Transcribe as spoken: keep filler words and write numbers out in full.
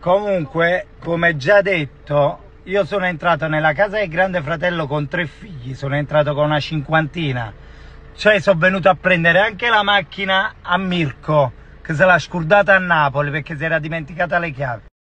Comunque, come già detto, io sono entrato nella casa del grande fratello con tre figli, sono entrato con una cinquantina, cioè sono venuto a prendere anche la macchina a Mirko, che se l'ha scordata a Napoli perché si era dimenticata le chiavi.